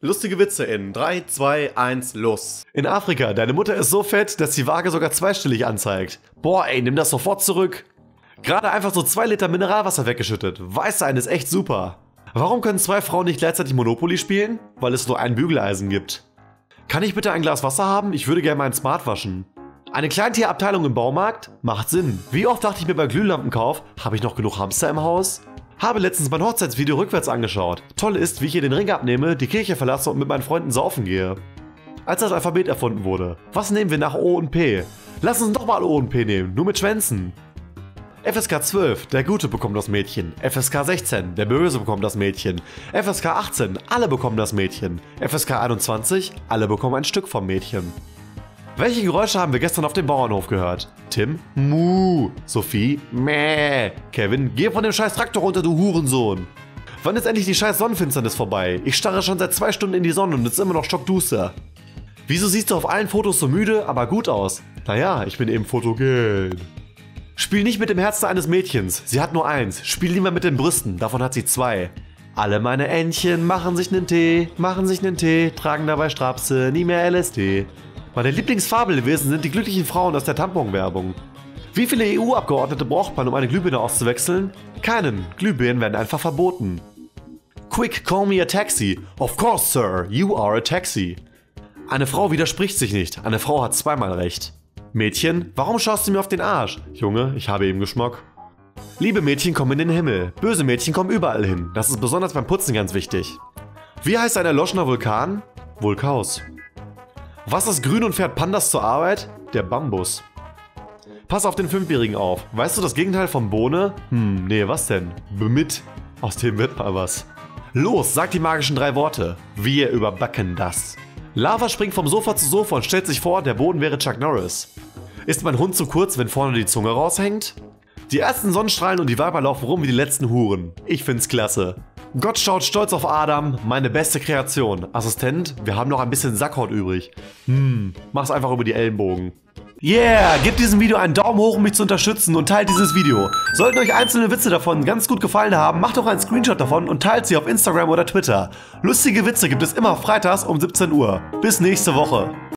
Lustige Witze in 3, 2, 1, los. In Afrika, deine Mutter ist so fett, dass die Waage sogar zweistellig anzeigt. Boah ey, nimm das sofort zurück. Gerade einfach so 2 Liter Mineralwasser weggeschüttet. Weißsein ist echt super. Warum können 2 Frauen nicht gleichzeitig Monopoly spielen? Weil es nur ein Bügeleisen gibt. Kann ich bitte ein Glas Wasser haben? Ich würde gerne meinen Smart waschen. Eine Kleintierabteilung im Baumarkt? Macht Sinn. Wie oft dachte ich mir bei Glühlampenkauf, habe ich noch genug Hamster im Haus? Habe letztens mein Hochzeitsvideo rückwärts angeschaut. Toll ist, wie ich hier den Ring abnehme, die Kirche verlasse und mit meinen Freunden saufen gehe. Als das Alphabet erfunden wurde. Was nehmen wir nach O und P? Lass uns doch mal O und P nehmen, nur mit Schwänzen. FSK 12, der Gute bekommt das Mädchen. FSK 16, der Böse bekommt das Mädchen. FSK 18, alle bekommen das Mädchen. FSK 21, alle bekommen ein Stück vom Mädchen. Welche Geräusche haben wir gestern auf dem Bauernhof gehört? Tim? Muh. Sophie? Mäh. Kevin? Geh von dem scheiß Traktor runter, du Hurensohn. Wann ist endlich die scheiß Sonnenfinsternis vorbei? Ich starre schon seit 2 Stunden in die Sonne und es ist immer noch stockduster. Wieso siehst du auf allen Fotos so müde, aber gut aus? Naja, ich bin eben fotogen. Spiel nicht mit dem Herzen eines Mädchens. Sie hat nur eins. Spiel lieber mit den Brüsten. Davon hat sie 2. Alle meine Entchen machen sich nen Tee, tragen dabei Strapse, nie mehr LSD. Meine Lieblingsfabelwesen sind die glücklichen Frauen aus der Tamponwerbung. Wie viele EU-Abgeordnete braucht man, um eine Glühbirne auszuwechseln? Keinen. Glühbirnen werden einfach verboten. Quick, call me a taxi. Of course, sir. You are a taxi. Eine Frau widerspricht sich nicht. Eine Frau hat zweimal recht. Mädchen, warum schaust du mir auf den Arsch? Junge, ich habe eben Geschmack. Liebe Mädchen kommen in den Himmel. Böse Mädchen kommen überall hin. Das ist besonders beim Putzen ganz wichtig. Wie heißt ein erloschener Vulkan? Vulkaus. Was ist grün und fährt Pandas zur Arbeit? Der Bambus. Pass auf den 5-Jährigen auf. Weißt du das Gegenteil von Bohne? Nee, was denn? Bemit. Aus dem wird mal was. Los, sag die magischen 3 Worte. Wir überbacken das. Lava springt vom Sofa zu Sofa und stellt sich vor, der Boden wäre Chuck Norris. Ist mein Hund zu kurz, wenn vorne die Zunge raushängt? Die ersten Sonnenstrahlen und die Weiber laufen rum wie die letzten Huren. Ich find's klasse. Gott schaut stolz auf Adam, meine beste Kreation. Assistent, wir haben noch ein bisschen Sackhaut übrig. Mach's einfach über die Ellenbogen. Yeah, gebt diesem Video einen Daumen hoch, um mich zu unterstützen und teilt dieses Video. Sollten euch einzelne Witze davon ganz gut gefallen haben, macht doch einen Screenshot davon und teilt sie auf Instagram oder Twitter. Lustige Witze gibt es immer freitags um 17 Uhr. Bis nächste Woche.